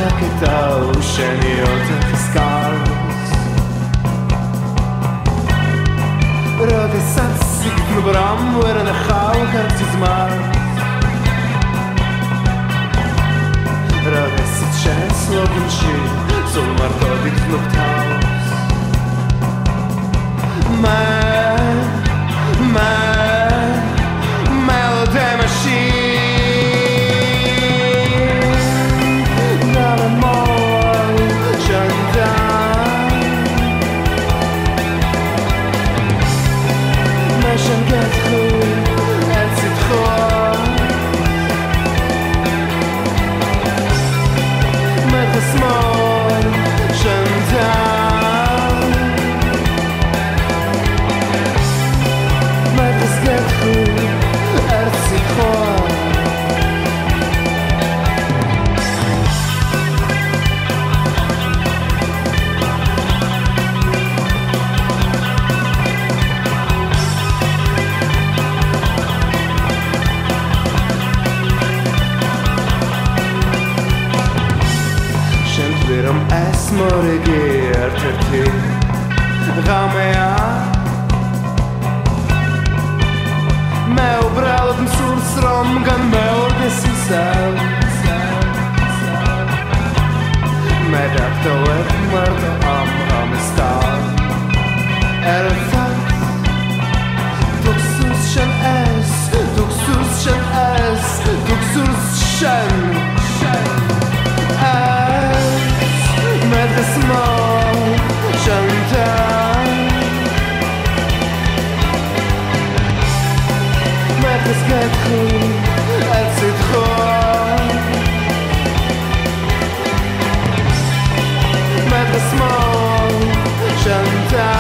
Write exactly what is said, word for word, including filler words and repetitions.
Raketau Sheni Otech Scars Rode Satsik Nubram Where the Chau Kartizmar Rode Sitches Logunchi Sul Martodik Nuptaus Man Man Melody Machine Moregi erterti Gamea Meu brau m'sur srom gan meu desisel Medak toet mardo am amistad Erfat Duxus shen es Duxus shen es Duxus shen Met the small Chantal Met the sketchy Elle c'est trop Met the small Chantal